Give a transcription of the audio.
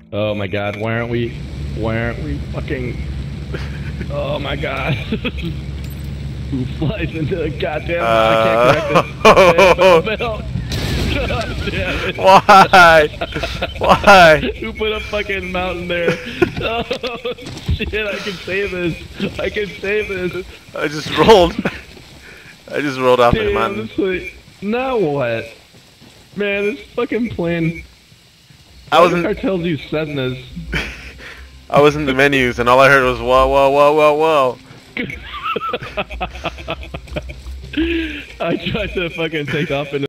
Oh my god, why aren't we fucking... Oh my god. Who flies into the goddamn... I can't correct it. God damn it. Why? Why? Who put a fucking mountain there? Oh shit, I can save this. I can save this. I just rolled. I just rolled off the mountain. Now what? Man, this fucking plane... I wasn't... Cartels use Cessnas. I was in the menus and all I heard was whoa, whoa, whoa, whoa, whoa. I tried to fucking take off in